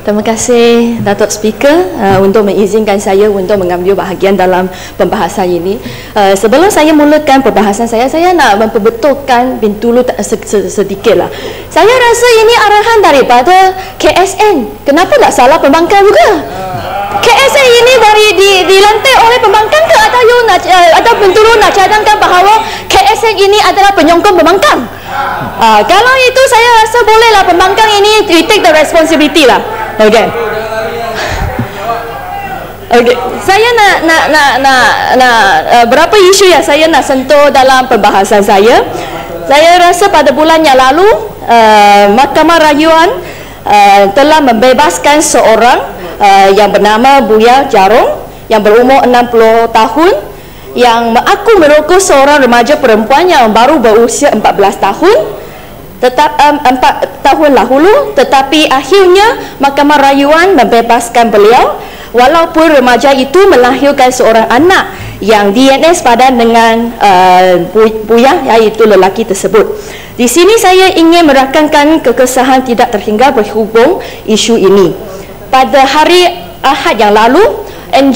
Terima kasih Datuk Speaker untuk mengizinkan saya untuk mengambil bahagian dalam pembahasan ini. Sebelum saya mulakan pembahasan saya nak memperbetulkan dulu sedikitlah. Saya rasa ini arahan daripada KSN. Kenapa tak salah pembangkang juga? KSN ini dilantik oleh pembangkang ke atau Bintulu nak cadangkan bahawa KSN ini adalah penyokong pembangkang? Kalau itu saya rasa bolehlah pembangkang ini take the responsibility lah. Okey. Saya nak berapa isu yang saya nak sentuh dalam pembahasan saya. Saya rasa pada bulan yang lalu Mahkamah Rayuan telah membebaskan seorang yang bernama Buya Jarong yang berumur 60 tahun yang mengaku merokok seorang remaja perempuan yang baru berusia 14 tahun 4 tahun dahulu, tetapi akhirnya Mahkamah Rayuan membebaskan beliau walaupun remaja itu melahirkan seorang anak yang DNA sepadan dengan Buya, iaitu lelaki tersebut. Di sini saya ingin merakamkan kekesahan tidak terhingga berhubung isu ini. Pada hari Ahad yang lalu,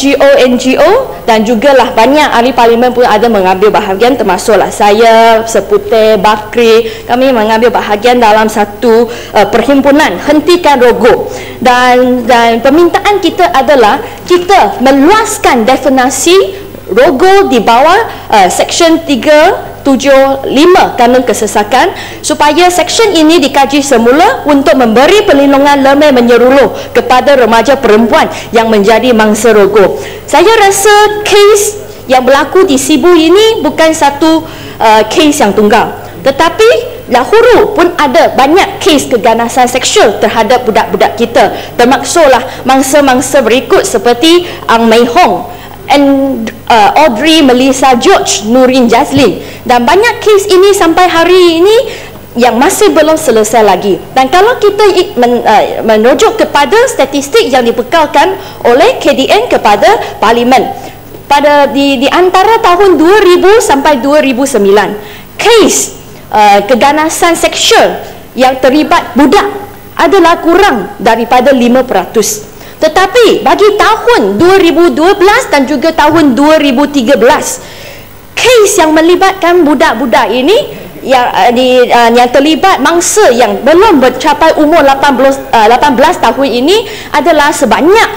NGO dan jugalah banyak ahli parlimen pun ada mengambil bahagian, termasuklah saya, Seputih, Bakri. Kami mengambil bahagian dalam satu perhimpunan Hentikan Rokok, dan permintaan kita adalah kita meluaskan definisi rokok di bawah Seksyen 375 Kanun Kesesakan supaya seksyen ini dikaji semula untuk memberi perlindungan lebih menyeluruh kepada remaja perempuan yang menjadi mangsa rokok. Saya rasa kes yang berlaku di Sibu ini bukan satu kes yang tunggal, tetapi dahulu pun ada banyak kes keganasan seksual terhadap budak-budak kita, termasuklah mangsa-mangsa berikut seperti Ang Mei Hong, Audrey Melissa George, Nurin Jazlin, dan banyak kes ini sampai hari ini yang masih belum selesai lagi. Dan kalau kita merujuk kepada statistik yang dibekalkan oleh KDN kepada Parlimen pada di antara tahun 2000 sampai 2009, kes keganasan seksual yang terlibat budak adalah kurang daripada 5%. Tetapi bagi tahun 2012 dan juga tahun 2013, kes yang melibatkan budak-budak ini yang terlibat mangsa yang belum mencapai umur 18 tahun ini adalah sebanyak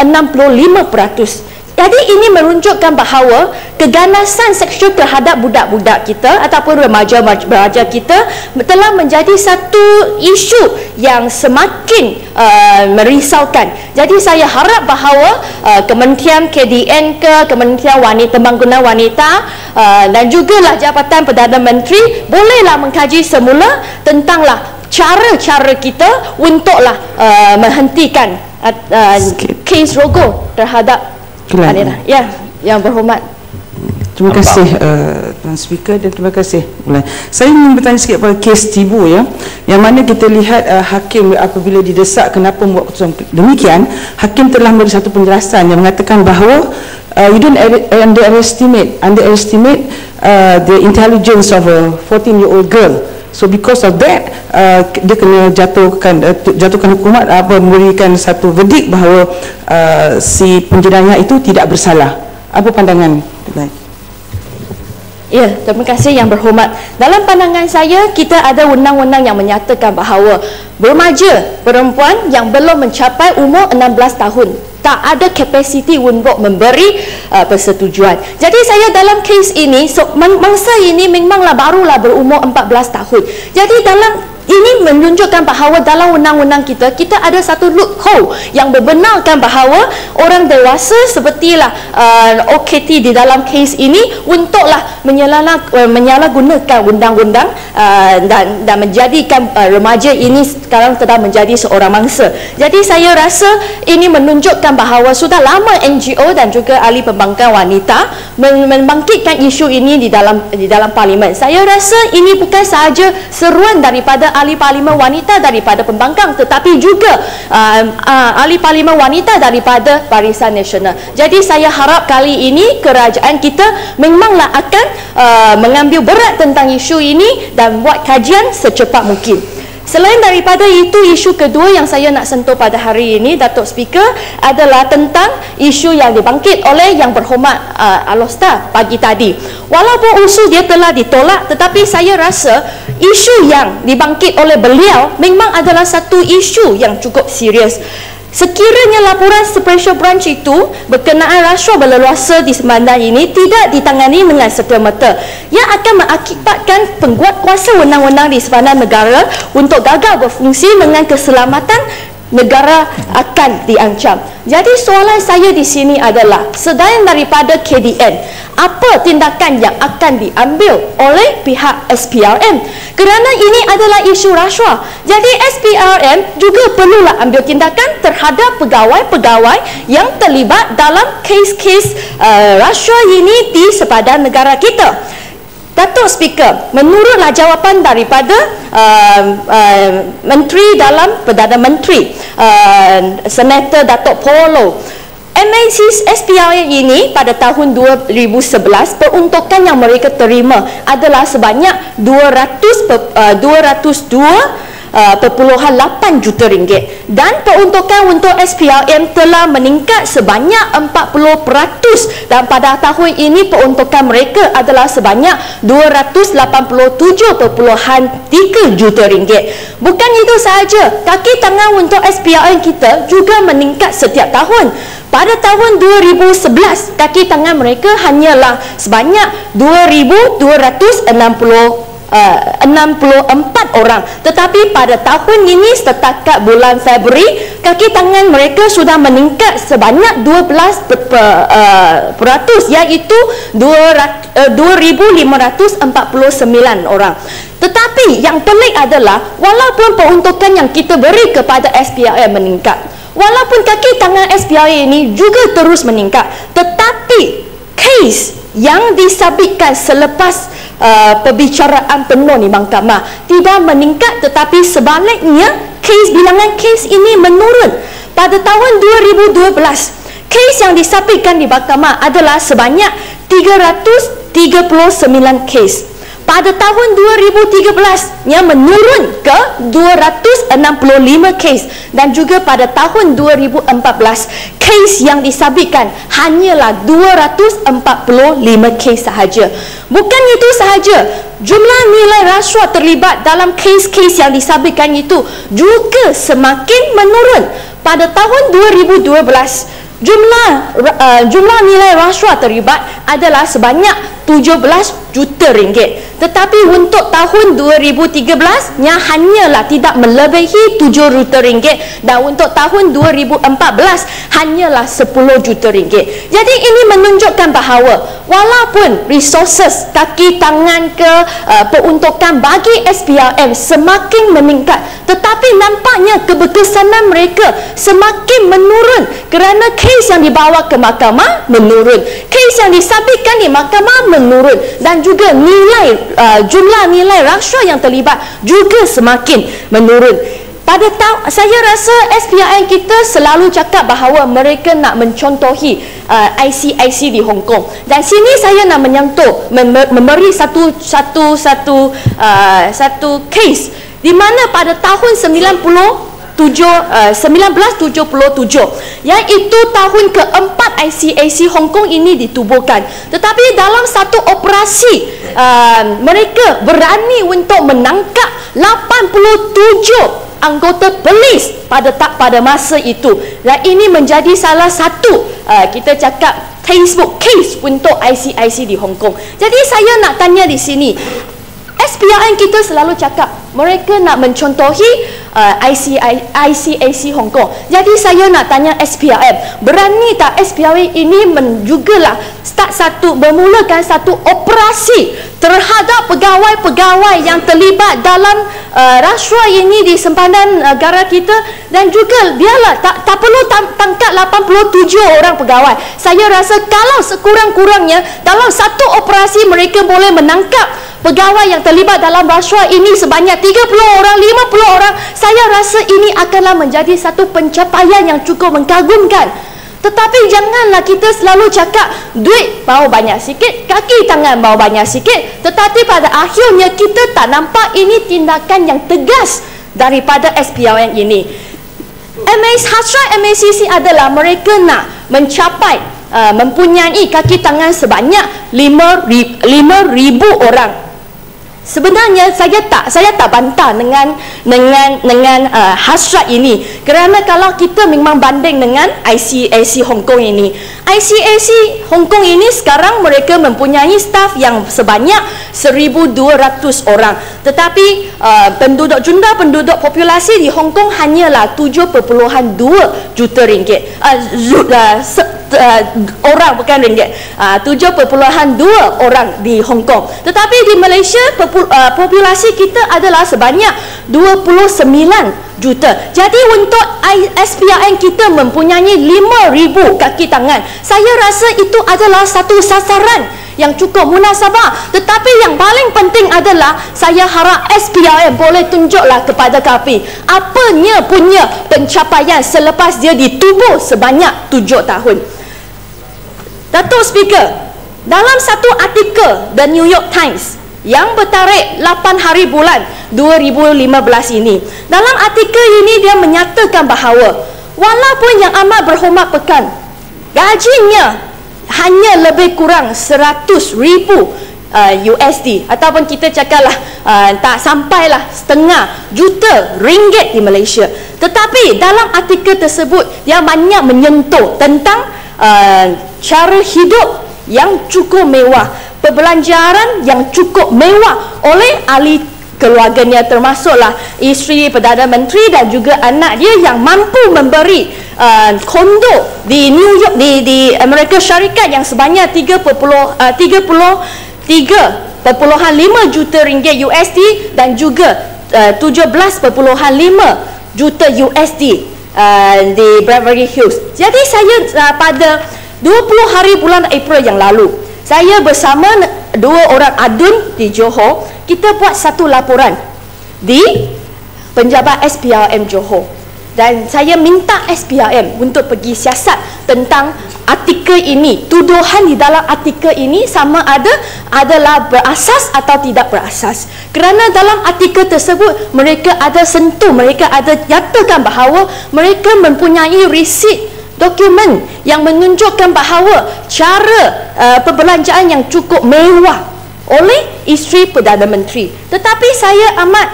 65%. Jadi ini menunjukkan bahawa keganasan seksual terhadap budak-budak kita ataupun remaja-remaja kita telah menjadi satu isu yang semakin merisaukan. Jadi saya harap bahawa Kementerian KDN Kementerian Pembangunan Wanita dan jugalah Jabatan Perdana Menteri bolehlah mengkaji semula tentanglah cara-cara kita untuklah menghentikan kes rokok terhadap ya, yang berhormat. Terima kasih Tuan Speaker, dan terima kasih. Saya ingin bertanya sikit pada kes Tibu, ya, yang mana kita lihat hakim apabila didesak kenapa membuat keputusan demikian, hakim telah memberi satu penjelasan yang mengatakan bahawa you don't underestimate the intelligence of a 14-year-old girl. So because of that, dia kena jatuhkan hukuman, memberikan satu verdict bahawa si penjenayah itu tidak bersalah. Apa pandangan? Ya, terima kasih yang berhormat. Dalam pandangan saya, kita ada undang-undang yang menyatakan bahawa remaja perempuan yang belum mencapai umur 16 tahun tak ada kapasiti untuk memberi persetujuan. Jadi saya dalam kes ini, mangsa ini memanglah barulah berumur 14 tahun. Jadi ini menunjukkan bahawa dalam undang-undang kita ada satu loophole yang membenarkan bahawa orang dewasa sepertilah OKT di dalam kes ini untuklah menyalahgunakan undang-undang dan menjadikan remaja ini sekarang telah menjadi seorang mangsa. Jadi saya rasa ini menunjukkan bahawa sudah lama NGO dan juga ahli pembangkang wanita membangkitkan isu ini di dalam parlimen. Saya rasa ini bukan sahaja seruan daripada ahli parlimen wanita daripada pembangkang, tetapi juga ahli parlimen wanita daripada Barisan Nasional. Jadi saya harap kali ini kerajaan kita memanglah akan mengambil berat tentang isu ini dan buat kajian secepat mungkin. Selain daripada itu, isu kedua yang saya nak sentuh pada hari ini, Datuk Speaker, adalah tentang isu yang dibangkit oleh Yang Berhormat Alostar pagi tadi. Walaupun usul dia telah ditolak, tetapi saya rasa isu yang dibangkit oleh beliau memang adalah satu isu yang cukup serius. Sekiranya laporan Special Branch itu berkenaan rasuah berleluasa di Semandang ini tidak ditangani dengan serta-merta, yang akan mengakibatkan pengguat kuasa wenang-wenang di sepanjang negara untuk gagal berfungsi dengan keselamatan negara akan diancam. Jadi soalan saya di sini adalah, selain daripada KDN, apa tindakan yang akan diambil oleh pihak SPRM? Kerana ini adalah isu rasuah. Jadi SPRM juga perlulah ambil tindakan terhadap pegawai-pegawai yang terlibat dalam kes-kes rasuah ini di sepadan negara kita. Datuk Speaker, menurutlah jawapan daripada Menteri dalam Perdana Menteri, Senator Datuk Polo, MAC SPRM ini pada tahun 2011 peruntukan yang mereka terima adalah sebanyak 202.8 juta ringgit, dan peruntukan untuk SPRM telah meningkat sebanyak 40%, dan pada tahun ini peruntukan mereka adalah sebanyak 287.3 juta ringgit. Bukan itu sahaja, kaki tangan untuk SPRM kita juga meningkat setiap tahun. Pada tahun 2011, kaki tangan mereka hanyalah sebanyak 2,264 orang. Tetapi pada tahun ini, setakat bulan Februari, kaki tangan mereka sudah meningkat sebanyak 12%, iaitu 2,549 orang. Tetapi yang pelik adalah, walaupun peruntukan yang kita beri kepada SPRM meningkat, walaupun kaki tangan SPRM ini juga terus meningkat, tetapi kes yang disabitkan selepas perbicaraan penuh di mahkamah tidak meningkat, tetapi sebaliknya bilangan kes ini menurun. Pada tahun 2012, kes yang disabitkan di mahkamah adalah sebanyak 339 kes. Pada tahun 2013 yang menurun ke 265 kes, dan juga pada tahun 2014 kes yang disabitkan hanyalah 245 kes sahaja. Bukan itu sahaja, jumlah nilai rasuah terlibat dalam kes-kes yang disabitkan itu juga semakin menurun. Pada tahun 2012, jumlah nilai rasuah terlibat adalah sebanyak 17 juta ringgit. Tetapi untuk tahun 2013 nya hanyalah tidak melebihi 7 juta ringgit, dan untuk tahun 2014 hanyalah 10 juta ringgit. Jadi ini menunjukkan bahawa walaupun resources kaki tangan ke peruntukan bagi SPRM semakin meningkat, tetapi nampaknya keberkesanan mereka semakin menurun kerana kes yang dibawa ke mahkamah menurun, kes yang disabitkan di mahkamah menurun, dan juga jumlah nilai rasuah yang terlibat juga semakin menurun. Saya rasa SPRM kita selalu cakap bahawa mereka nak mencontohi ICIC di Hong Kong, dan sini saya nak menyentuh memberi satu kes di mana pada tahun 1977, iaitu tahun keempat ICAC Hong Kong ini ditubuhkan. Tetapi dalam satu operasi, mereka berani untuk menangkap 87 anggota polis pada masa itu, dan ini menjadi salah satu kita cakap textbook case untuk ICIC di Hong Kong. Jadi saya nak tanya di sini, SPRM kita selalu cakap mereka nak mencontohi ICAC Hong Kong. Jadi saya nak tanya SPRM, berani tak SPRM ini jugalah bermulakan satu operasi terhadap pegawai-pegawai yang terlibat dalam rasuah ini di sempadan negara kita, dan juga biarlah tak perlu tangkap 87 orang pegawai. Saya rasa kalau sekurang-kurangnya dalam satu operasi mereka boleh menangkap pegawai yang terlibat dalam rasuah ini sebanyak 30 orang, 50 orang, saya rasa ini akanlah menjadi satu pencapaian yang cukup mengagumkan. Tetapi janganlah kita selalu cakap duit bawa banyak sikit, kaki tangan bawa banyak sikit, tetapi pada akhirnya kita tak nampak ini tindakan yang tegas daripada SPRM ini. Hasrat MACC adalah mereka nak mencapai mempunyai kaki tangan sebanyak 5,000 orang. Sebenarnya saya tak bantah dengan hasrat ini, kerana kalau kita memang banding dengan ICAC Hong Kong ini, ICAC Hong Kong ini sekarang mereka mempunyai staf yang sebanyak 1,200 orang, tetapi penduduk populasi di Hong Kong hanyalah 7.2 juta ringgit. Orang bukan ringgit, 7.2 orang di Hong Kong. Tetapi di Malaysia populasi kita adalah sebanyak 29 juta. Jadi untuk SPRM kita mempunyai 5,000 kaki tangan. Saya rasa itu adalah satu sasaran yang cukup munasabah. Tetapi yang paling penting adalah saya harap SPRM boleh tunjuklah kepada kami apanya punya pencapaian selepas dia ditubuh sebanyak 7 tahun. Datuk Speaker, dalam satu artikel The New York Times yang bertarikh 8 hari bulan 2015 ini, dalam artikel ini dia menyatakan bahawa walaupun Yang Amat Berhormat Pekan gajinya hanya lebih kurang 100,000 USD, ataupun kita cakaplah tak sampailah setengah juta ringgit di Malaysia, tetapi dalam artikel tersebut dia banyak menyentuh tentang cara hidup yang cukup mewah, perbelanjaan yang cukup mewah oleh ahli keluarganya, termasuklah isteri Perdana Menteri dan juga anak dia yang mampu memberi kondo di New York, di Amerika Syarikat yang sebanyak 33.5 juta ringgit USD dan juga 17.5 juta USD di Beverly Hills. Jadi saya pada 20 hari bulan April yang lalu, saya bersama 2 orang adun di Johor, kita buat satu laporan di penjabat SPRM Johor, dan saya minta SPRM untuk pergi siasat tentang artikel ini. Tuduhan di dalam artikel ini sama ada adalah berasas atau tidak berasas, kerana dalam artikel tersebut mereka ada sentuh, mereka ada nyatakan bahawa mereka mempunyai resit dokumen yang menunjukkan bahawa cara perbelanjaan yang cukup mewah oleh isteri Perdana Menteri. Tetapi saya amat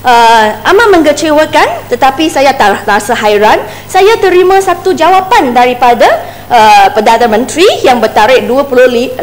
mengecewakan, tetapi saya tak rasa hairan. Saya terima satu jawapan daripada Perdana Menteri yang bertarikh 28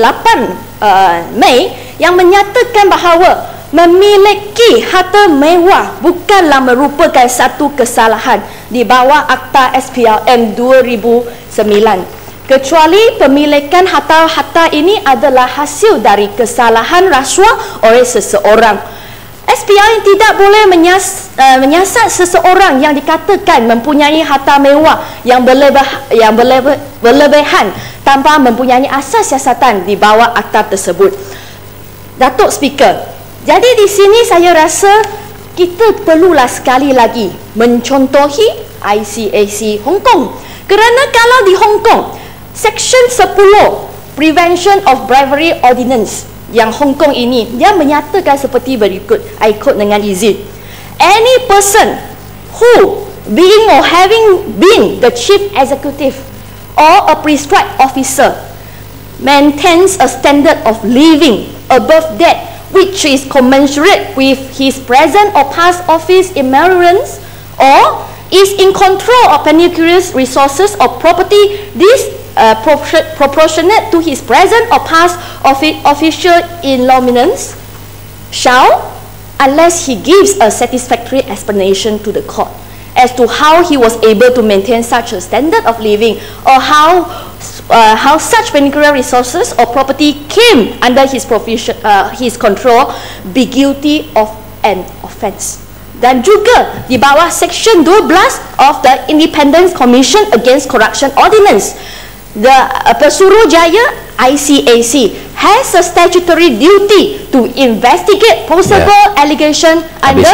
Mei yang menyatakan bahawa memiliki harta mewah bukanlah merupakan satu kesalahan di bawah Akta SPRM 2009, kecuali pemilikan harta ini adalah hasil dari kesalahan rasuah oleh seseorang. SPRM tidak boleh menyiasat seseorang yang dikatakan mempunyai harta mewah yang berlebihan tanpa mempunyai asas siasatan di bawah akta tersebut. Datuk Speaker, jadi di sini saya rasa kita perlulah sekali lagi mencontohi ICAC Hong Kong, kerana kalau di Hong Kong Section 10 Prevention of Bribery Ordinance yang Hong Kong ini, dia menyatakan seperti berikut, I quote dengan izin: any person who being or having been the chief executive or a prescribed officer maintains a standard of living above that which is commensurate with his present or past office emoluments, or is in control of pecuniary resources or property proportionate to his present or past official emoluments, shall, unless he gives a satisfactory explanation to the court as to how he was able to maintain such a standard of living, or how such pecuniary resources or property came under his control, be guilty of an offence. Dan juga di bawah Section 12 of the Independent Commission Against Corruption Ordinance, the Pesuruhjaya ICAC has a statutory duty to investigate possible allegation under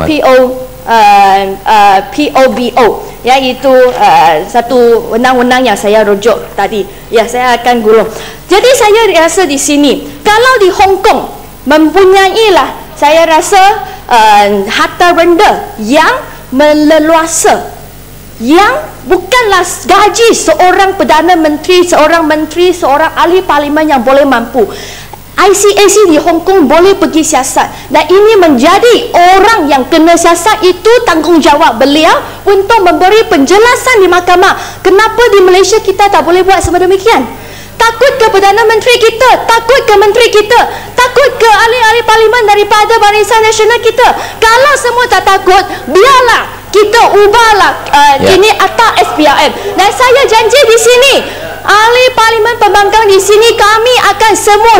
POBO, iaitu satu wenang-wenang yang saya rujuk tadi. Ya, saya akan gulung. Jadi saya rasa di sini, kalau di Hong Kong mempunyailah, saya rasa harta benda yang meleluasa, yang bukanlah gaji seorang Perdana Menteri, seorang ahli parlimen yang boleh mampu. ICAC di Hong Kong boleh pergi siasat, dan ini menjadi orang yang kena siasat itu tanggungjawab beliau untuk memberi penjelasan di mahkamah. Kenapa di Malaysia kita tak boleh buat sedemikian? Takut ke Perdana Menteri kita, takut ke menteri kita, takut ke ahli-ahli parlimen daripada Barisan Nasional kita. Kalau semua tak takut, biarlah kita ubahlah ini Akta SPRM. Dan saya janji di sini, ahli parlimen pembangkang di sini, kami akan semua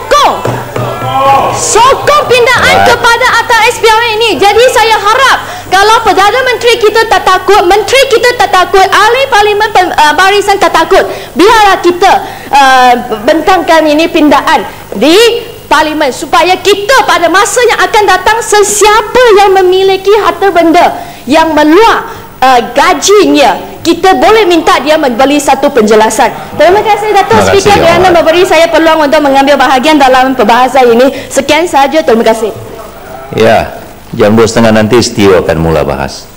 sokong pindaan kepada Akta SPRM ini. Jadi saya harap kalau Perdana Menteri kita tak takut, menteri kita tak takut, ahli parlimen barisan tak takut, biarlah kita bentangkan ini pindaan di parlimen supaya kita pada masa yang akan datang, sesiapa yang memiliki harta benda yang meluar gajinya, kita boleh minta dia memberi satu penjelasan. Terima kasih Datuk Speaker kerana memberi saya peluang untuk mengambil bahagian dalam perbahasan ini. Sekian sahaja, terima kasih. Ya, jam 2:30 nanti Setio akan mula bahas.